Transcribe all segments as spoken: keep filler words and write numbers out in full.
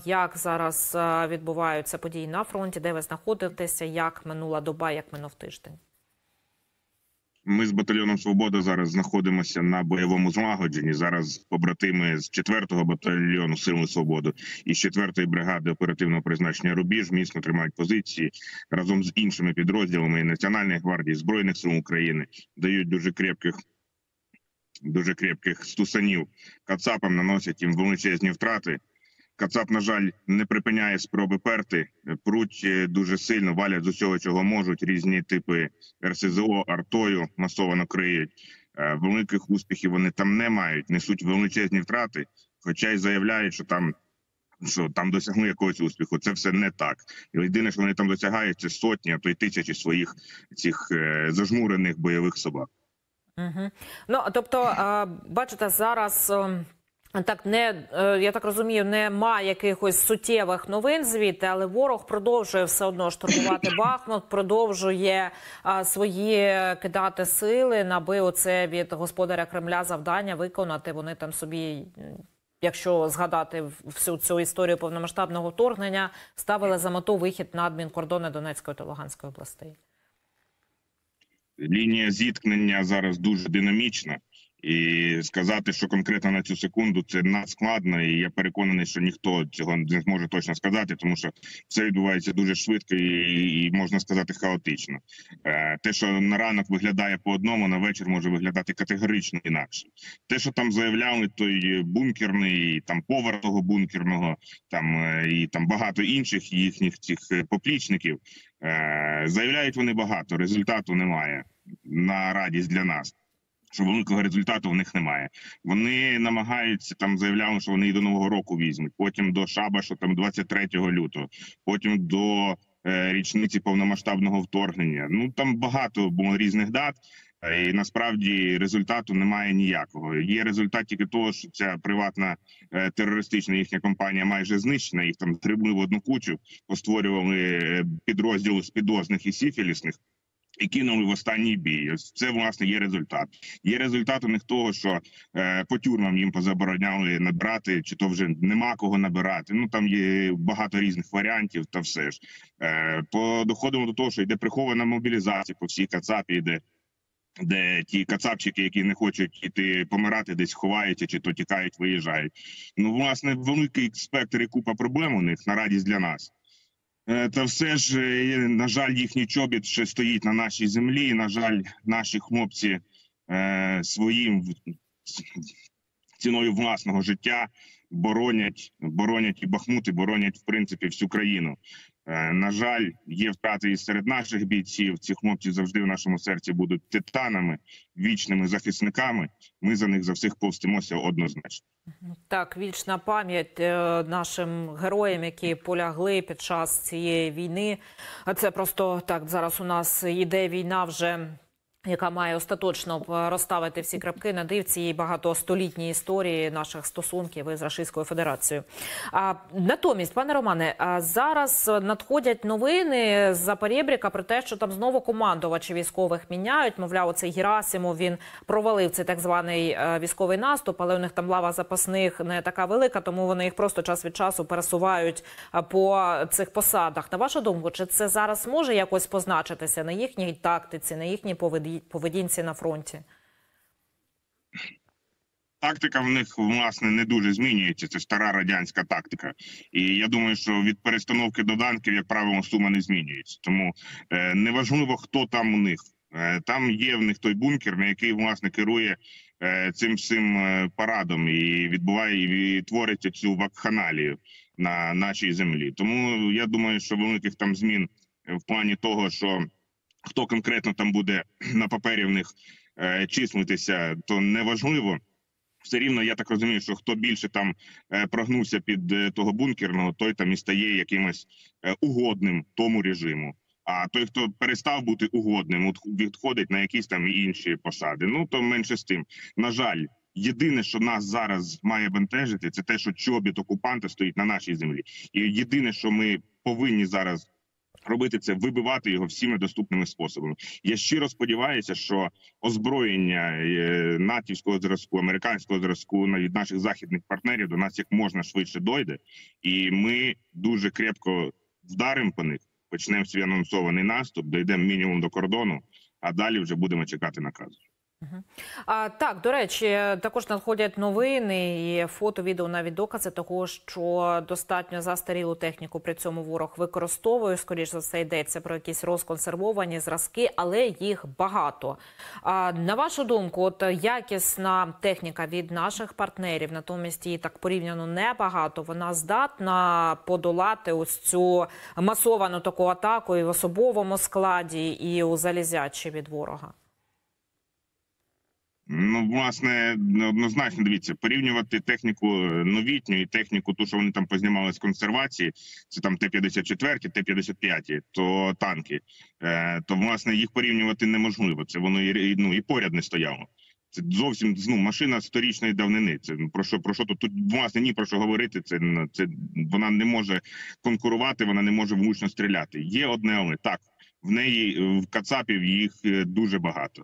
як зараз відбуваються події на фронті, де ви знаходитеся, як минула доба, як минув тиждень? Ми з батальйоном «Свобода» зараз знаходимося на бойовому злагодженні. Зараз побратими з четвертого батальйону «Сили свободи» і з четвертої бригади оперативного призначення «Рубіж» міцно тримають позиції разом з іншими підрозділами і Національної гвардії, Збройних сил України, дають дуже крепких, дуже крепких стусанів кацапам, наносять їм величезні втрати. Кацап, на жаль, не припиняє спроби перти, пруть дуже сильно, валять з усього, чого можуть, різні типи ер ес зе о, артою масово криють. Великих успіхів вони там не мають, несуть величезні втрати, хоча й заявляють, що там, що там досягли якогось успіху. Це все не так. І єдине, що вони там досягають, це сотні, а то й тисячі своїх цих зажмурених бойових собак. Угу. Ну, тобто, бачите, зараз... Так, не, я так розумію, немає якихось суттєвих новин звідти, але ворог продовжує все одно штурмувати Бахмут, продовжує а, свої кидати сили, наби оце від господаря Кремля завдання виконати. Вони там собі, якщо згадати всю цю історію повномасштабного вторгнення, ставили за мету вихід на адмінкордони Донецької та Луганської областей. Лінія зіткнення зараз дуже динамічна. І сказати, що конкретно на цю секунду, це надскладно, і я переконаний, що ніхто цього не зможе точно сказати, тому що все відбувається дуже швидко і, і можна сказати, хаотично. Е, те, що на ранок виглядає по одному, на вечір може виглядати категорично інакше. Те, що там заявляли, той бункерний, там повар того бункерного, там і там багато інших їхніх цих поплічників, е, заявляють вони багато, результату немає на радість для нас. Що великого результату в них немає. Вони намагаються, там заявляли, що вони і до Нового року візьмуть, потім до Шабашу, там двадцять третього лютого, потім до е, річниці повномасштабного вторгнення. Ну, там багато було різних дат, і насправді результату немає ніякого. Є результат тільки того, що ця приватна е, терористична їхня компанія майже знищена, їх там трибли в одну кучу, постворювали підрозділи спідозних і сіфілісних, і кинули в останній бій. Ось це, власне, є результат. Є результат у них того, що е, по тюрмам їм позабороняли набирати, чи то вже нема кого набирати. Ну, там є багато різних варіантів, та все ж. Е, по, доходимо до того, що йде прихована мобілізація по всій Кацапі, йде, де ті кацапчики, які не хочуть іти помирати, десь ховаються, чи то тікають, виїжджають. Ну, власне, великий спектр і купа проблем у них на радість для нас. Та все ж, на жаль, їхній чобіт ще стоїть на нашій землі. На жаль, наші хлопці е, своїм ціною власного життя боронять, боронять і Бахмут, і боронять, в принципі, всю країну. Е, на жаль, є втрати і серед наших бійців. Ці хлопці завжди в нашому серці будуть титанами, вічними захисниками. Ми за них за всіх повстимося однозначно. Так, вічна пам'ять нашим героям, які полягли під час цієї війни. Це просто так, зараз у нас йде війна вже, яка має остаточно розставити всі крапки над «і» в цій багатостолітній історії наших стосунків із Російською Федерацією. А, натомість, пане Романе, а зараз надходять новини з Порєбріка про те, що там знову командувачі військових міняють. Мовляв, оцей Герасимов, він провалив цей так званий військовий наступ, але у них там лава запасних не така велика, тому вони їх просто час від часу пересувають по цих посадах. На вашу думку, чи це зараз може якось позначитися на їхній тактиці, на їхній поведінці? поведінці на фронті? Тактика в них, власне, не дуже змінюється. Це стара радянська тактика. І я думаю, що від перестановки доданків, як правило, сума не змінюється. Тому е, неважливо, хто там у них. Е, там є в них той бункер, на який, власне, керує е, цим всім е, парадом і відбуває, і твориться цю вакханалію на нашій землі. Тому я думаю, що великих там змін в плані того, що хто конкретно там буде на папері в них е, числитися, то неважливо. Все рівно, я так розумію, що хто більше там е, прогнувся під е, того бункерного, той там і стає якимось е, угодним тому режиму. А той, хто перестав бути угодним, от, відходить на якісь там інші посади. Ну, то менше з тим. На жаль, єдине, що нас зараз має бентежити, це те, що чобіт окупанта стоїть на нашій землі. І єдине, що ми повинні зараз робити це, вибивати його всіми доступними способами. Я щиро сподіваюся, що озброєння е, натівського зразку, американського зразку від наших західних партнерів до нас як можна швидше дойде, і ми дуже крепко вдаримо по них, почнемо свій анонсований наступ, дійдемо мінімум до кордону, а далі вже будемо чекати наказу. А, так, до речі, також надходять новини і фото, відео, навіть докази того, що достатньо застарілу техніку при цьому ворог використовує. Скоріше за все, йдеться про якісь розконсервовані зразки, але їх багато. А, на вашу думку, от якісна техніка від наших партнерів, натомість її так порівняно небагато, вона здатна подолати ось цю масовану таку атаку і в особовому складі, і у залізячі від ворога? Ну, власне, однозначно, дивіться, порівнювати техніку новітню і техніку, ту, що вони там познімали з консервації, це там Т п'ятдесят чотири, Т п'ятдесят п'ять, то танки, то, власне, їх порівнювати неможливо. Це воно і, ну, і поряд не стояло. Це зовсім, ну, машина сторічної давнини. Це про що, про що тут, тут, власне, ні про що говорити. Це, це, вона не може конкурувати, вона не може влучно стріляти. Є одне, але так. В неї, в кацапів, їх дуже багато.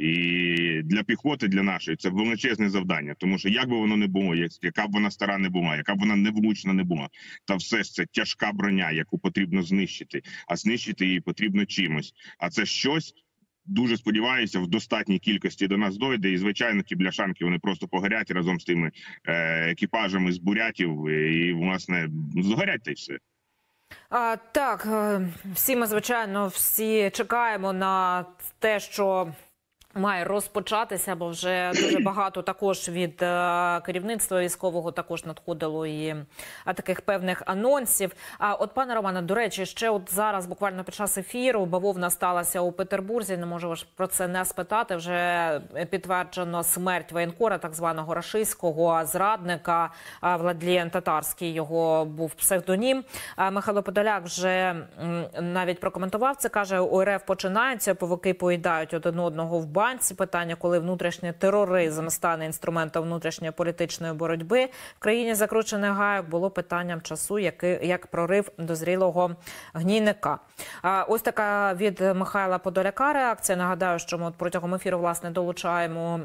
І для піхоти, для нашої, це величезне завдання. Тому що як би воно не було, яка б вона стара не була, яка б вона невлучна не була, та все ж це тяжка броня, яку потрібно знищити. А знищити її потрібно чимось. А це щось, дуже сподіваюся, в достатній кількості до нас дойде. І, звичайно, ті бляшанки, вони просто погорять разом з тими е, екіпажами з бурятів. І, власне, згорять та й все. А, так, всі ми, звичайно, всі чекаємо на те, що має розпочатися, бо вже дуже багато також від е, керівництва військового також надходило і а, таких певних анонсів. А от, пане Романе, до речі, ще от зараз, буквально під час ефіру, бавовна сталася у Петербурзі, не можу ж про це не спитати, вже підтверджено смерть воєнкора, так званого рашистського зрадника, а, Владлен Татарський, його був псевдонім. А, Михайло Подоляк вже м, навіть прокоментував це, каже, у РФ починається, повики поїдають один одного в банці. Питання, коли внутрішній тероризм стане інструментом внутрішньої політичної боротьби в країні закручених гайок, було питанням часу, як, як прорив дозрілого гнійника. А, ось така від Михайла Подоляка реакція. Нагадаю, що ми от протягом ефіру, власне, долучаємо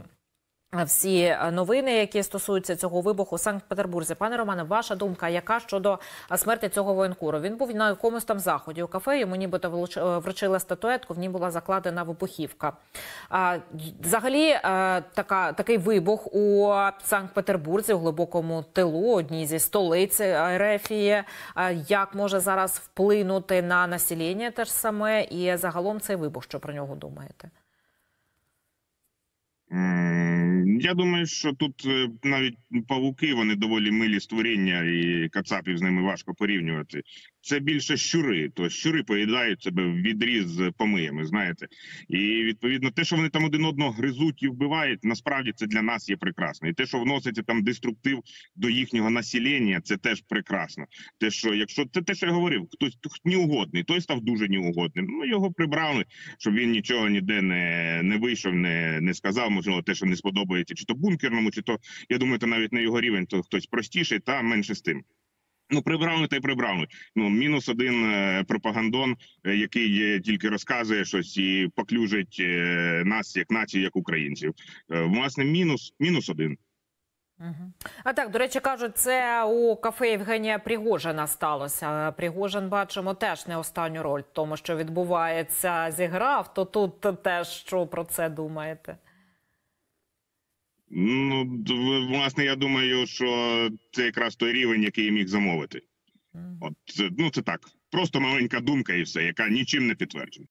всі новини, які стосуються цього вибуху у Санкт-Петербурзі. Пане Романе, ваша думка, яка щодо смерті цього воєнкору? Він був на якомусь там заході у кафе, йому нібито вручили статуетку, в ній була закладена вибухівка. А, взагалі, така, такий вибух у Санкт-Петербурзі, у глибокому тилу, одній зі столиць Ерефії, як може зараз вплинути на населення те ж саме, і загалом цей вибух, що про нього думаєте? Я думаю, що тут навіть павуки, вони доволі милі створіння, і кацапів з ними важко порівнювати. Це більше щури, то щури поїдають себе в відріз з помиями, знаєте. І, відповідно, те, що вони там один одного гризуть і вбивають, насправді це для нас є прекрасно. І те, що вноситься там деструктив до їхнього населення, це теж прекрасно. Те, що, якщо це те, що я говорив, хтось неугодний, той став дуже неугодним. Ну, його прибрали, щоб він нічого ніде не, не вийшов, не, не сказав, можливо, те, що не сподобається, чи то бункерному, чи то, я думаю, то навіть на його рівень, то хтось простіший, та менше з тим. Ну, прибрали та й прибрали. Ну, мінус один е, пропагандон, е, який е, тільки розказує щось і поклюжить е, нас, як націю, як українців. Е, власне, мінус, мінус один. Угу. А так, до речі, кажуть, це у кафе Євгенія Пригожина сталося. Пригожин, бачимо, теж не останню роль в тому, що відбувається, зіграв. То тут теж що про це думаєте? Ну, власне, я думаю, що це якраз той рівень, який міг замовити. От, ну, це так. Просто маленька думка і все, яка нічим не підтверджена.